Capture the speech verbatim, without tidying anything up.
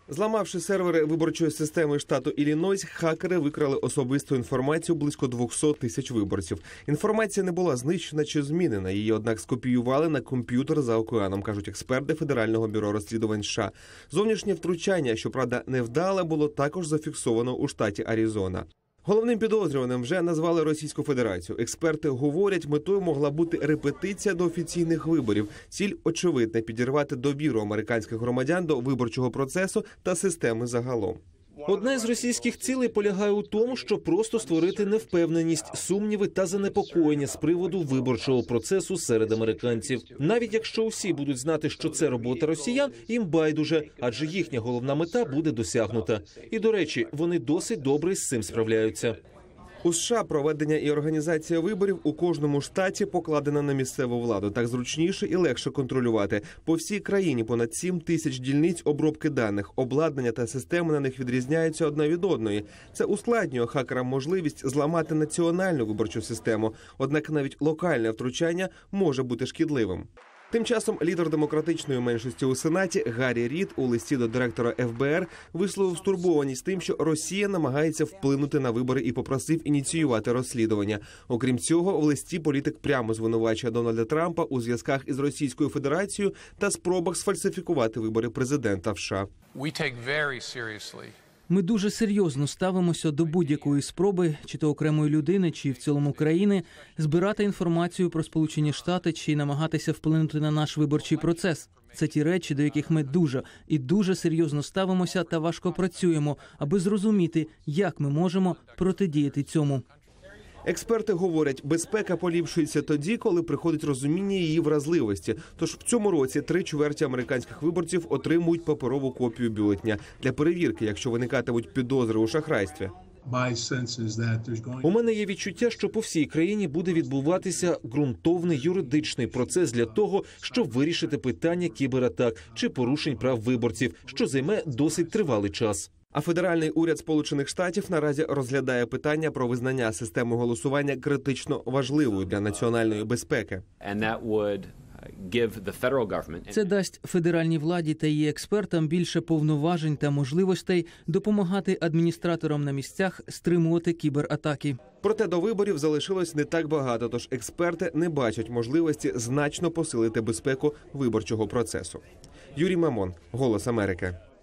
Зламавши сервери виборчої системи штату Іллінойс, хакери викрали особисту інформацію близько двохсот тисяч виборців. Інформація не була знищена чи змінена, її, однак, скопіювали на комп'ютер за океаном, кажуть експерти Федерального бюро розслідувань США. Зовнішнє втручання, щоправда, невдале, було також зафіксовано у штаті Аризона. Головним підозрюваним вже назвали Російську Федерацію. Експерти говорять, метою могла бути репетиція до офіційних виборів. Ціль очевидна – підірвати довіру американських громадян до виборчого процесу та системи загалом. Одна із російських цілей полягає у тому, щоб просто створити невпевненість, сумніви та занепокоєння з приводу виборчого процесу серед американців. Навіть якщо усі будуть знати, що це робота росіян, їм байдуже, адже їхня головна мета буде досягнута. І, до речі, вони досить добре з цим справляються. У США проведення і організація виборів у кожному штаті покладена на місцеву владу. Так зручніше і легше контролювати. По всій країні понад сім тисяч дільниць обробки даних. Обладнання та системи на них відрізняються одна від одної. Це ускладнює хакерам можливість зламати національну виборчу систему. Однак навіть локальне втручання може бути шкідливим. Тим часом лідер демократичної меншості у Сенаті Гаррі Рід у листі до директора еф бе ер висловив стурбованість тим, що Росія намагається вплинути на вибори і попросив ініціювати розслідування. Окрім цього, в листі політик прямо звинувачує Дональда Трампа у зв'язках із Російською Федерацією та спробах сфальсифікувати вибори президента в США. Ми дуже серйозно ставимося до будь-якої спроби, чи то окремої людини, чи в цілому країни, збирати інформацію про Сполучені Штати, чи намагатися вплинути на наш виборчий процес. Це ті речі, до яких ми дуже і дуже серйозно ставимося та важко працюємо, аби зрозуміти, як ми можемо протидіяти цьому. Експерти говорять, безпека поліпшується тоді, коли приходить розуміння її вразливості. Тож в цьому році три чверті американських виборців отримують паперову копію бюлетеня для перевірки, якщо виникатимуть підозри у шахрайстві. У мене є відчуття, що по всій країні буде відбуватися ґрунтовний юридичний процес для того, щоб вирішити питання кібератак чи порушень прав виборців, що займе досить тривалий час. А федеральний уряд Сполучених Штатів наразі розглядає питання про визнання системи голосування критично важливою для національної безпеки. Це дасть федеральній владі та її експертам більше повноважень та можливостей допомагати адміністраторам на місцях стримувати кібератаки. Проте до виборів залишилось не так багато, тож експерти не бачать можливості значно посилити безпеку виборчого процесу. Юрій Мамон, «Голос Америки».